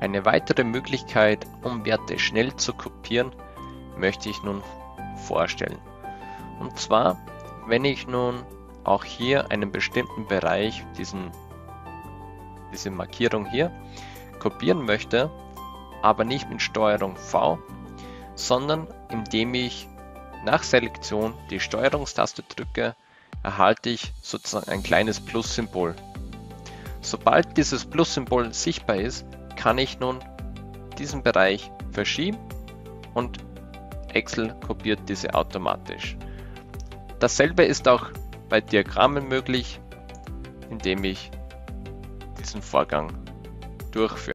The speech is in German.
Eine weitere Möglichkeit, um Werte schnell zu kopieren, möchte ich nun vorstellen. Und zwar, wenn ich nun auch hier einen bestimmten Bereich, diese Markierung hier, kopieren möchte, aber nicht mit STRG V, sondern indem ich nach Selektion die Steuerungstaste drücke, erhalte ich sozusagen ein kleines Plus-Symbol. Sobald dieses Plus-Symbol sichtbar ist, kann ich nun diesen Bereich verschieben und Excel kopiert diese automatisch. Dasselbe ist auch bei Diagrammen möglich, indem ich diesen Vorgang durchführe.